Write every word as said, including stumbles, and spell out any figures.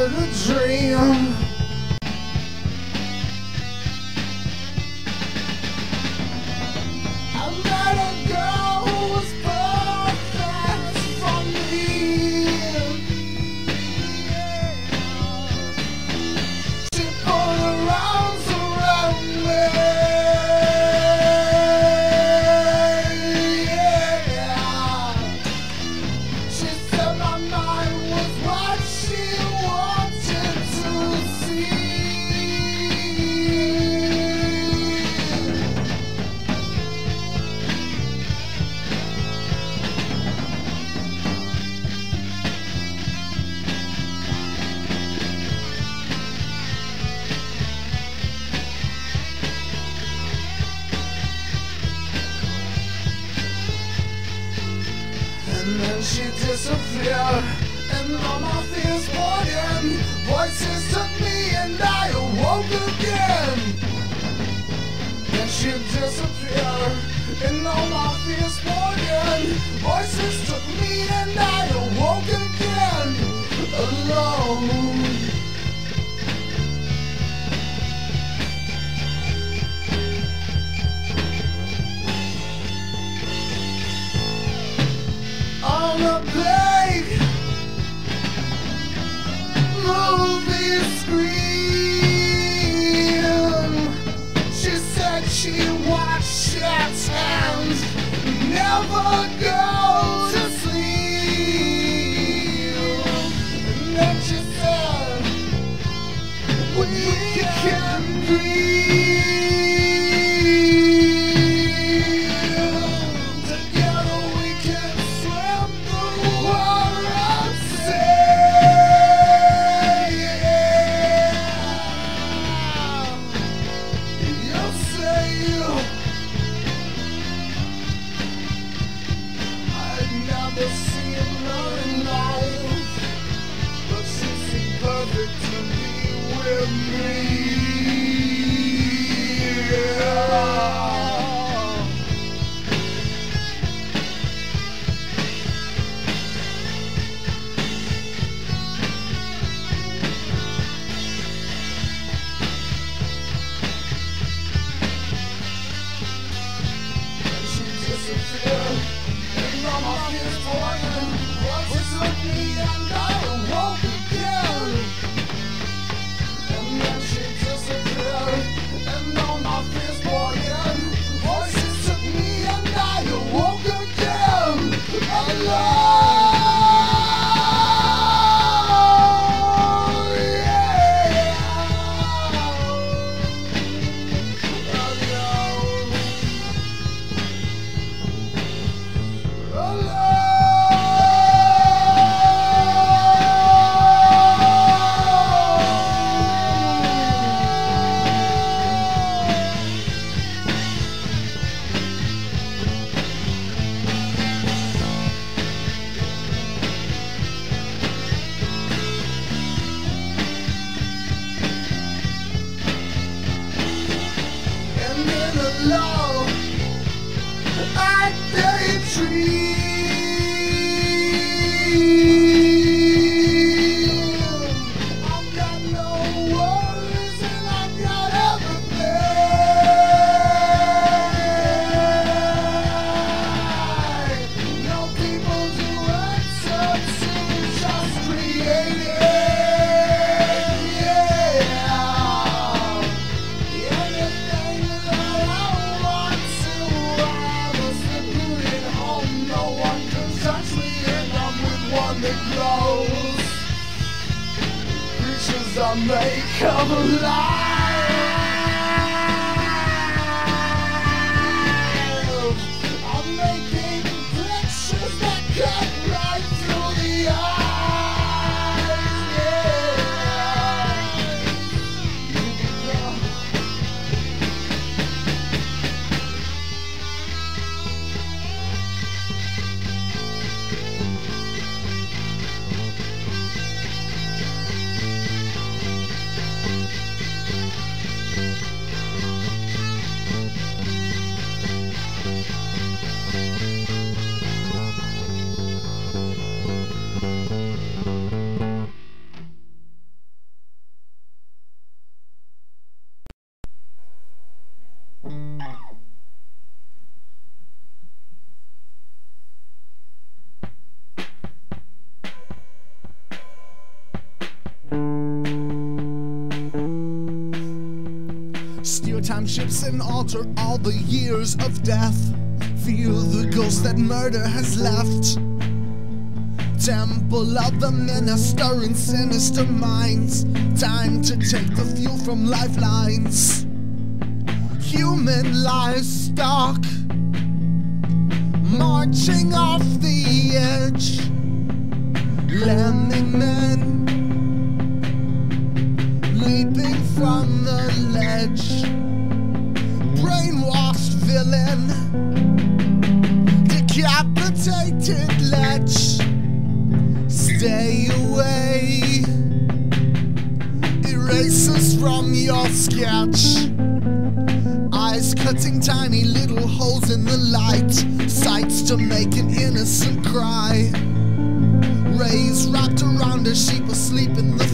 it a dream? I met a girl who was perfect for me. She put her arms around me. Yeah. She said my mind was what she wanted to see. And then she disappeared, and all my fears poured in. Voices took me and I awoke again. Then she disappeared, and all my fears poured in. Voices took me and I awoke again, alone. On a big movie screen, she said she watched Chat's hands never go to sleep. And then she said, we can breathe. Together we can swim through water and say, you say I'd never seen her in life, but she seemed perfect to be with me. She disappeared, and all my fears poured in. Voices took me and I awoke again. And then she disappeared, and all my fears poured in. Voices took me and I awoke again, alone. Yeah. Alone. And in alone, I daydream. I've got no worries and I've got everything. No people to answer to, just creating. Yeah. Anything that I want to, I was secluded home. No one can touch me, and I'm with one that glows. Creatures I make come alive. I'm making pictures that cut right through the eyes. Yeah. time shifts and alter all the years of death. Feel the ghost that murder has left. Temple of the minister in sinister minds. Time to take the fuel from lifelines. Human livestock marching off the edge. Lemming men leaping from the ledge. Brainwashed villain, decapitated lech. Stay away, erase us from your sketch. Eyes cutting tiny little holes in the light. Sights to make an innocent cry. Rays wrapped around a sheep asleep in the